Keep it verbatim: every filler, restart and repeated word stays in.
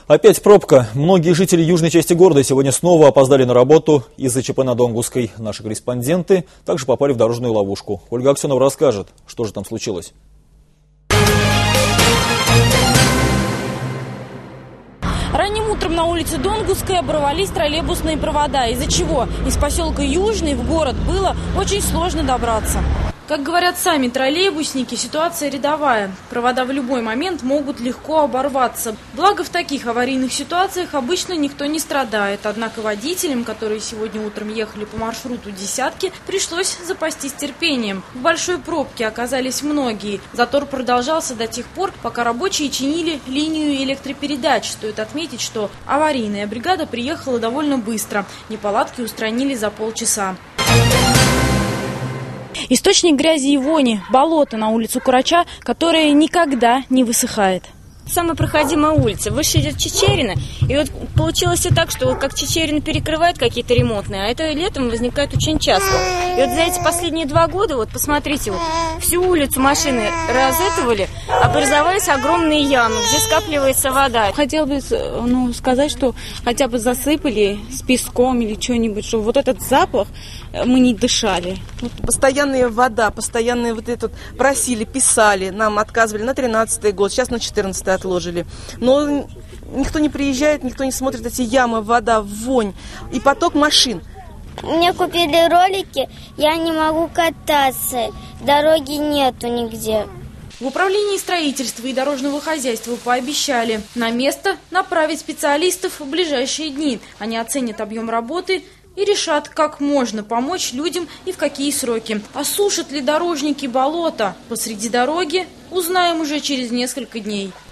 Опять пробка. Многие жители южной части города сегодня снова опоздали на работу из-за ЧП на Донгусской. Наши корреспонденты также попали в дорожную ловушку. Ольга Аксенова расскажет, что же там случилось. Ранним утром на улице Донгусской оборвались троллейбусные провода, из-за чего из поселка Южный в город было очень сложно добраться. Как говорят сами троллейбусники, ситуация рядовая. Провода в любой момент могут легко оборваться. Благо, в таких аварийных ситуациях обычно никто не страдает. Однако водителям, которые сегодня утром ехали по маршруту «десятки», пришлось запастись терпением. В большой пробке оказались многие. Затор продолжался до тех пор, пока рабочие чинили линию электропередач. Стоит отметить, что аварийная бригада приехала довольно быстро. Неполадки устранили за полчаса. Источник грязи и вони – болото на улицу Курача, которое никогда не высыхает. Самая проходимая улица. Выше идет Чичерина. И вот получилось и так, что как Чичерина перекрывает какие-то ремонтные, а это летом возникает очень часто. И вот за эти последние два года, вот посмотрите, вот, всю улицу машины разэтовали, образовались огромные ямы, где скапливается вода. Хотела бы ну, сказать, что хотя бы засыпали с песком или что-нибудь, чтобы вот этот запах мы не дышали. Постоянная вода, постоянные вот этот просили, писали, нам отказывали на тринадцатый год, сейчас на четырнадцатый отложили. Но никто не приезжает, никто не смотрит эти ямы, вода, вонь и поток машин. Мне купили ролики, я не могу кататься, дороги нету нигде. В управлении строительства и дорожного хозяйства пообещали на место направить специалистов в ближайшие дни. Они оценят объем работы и решат, как можно помочь людям и в какие сроки. Осушат ли дорожники болото посреди дороги, узнаем уже через несколько дней.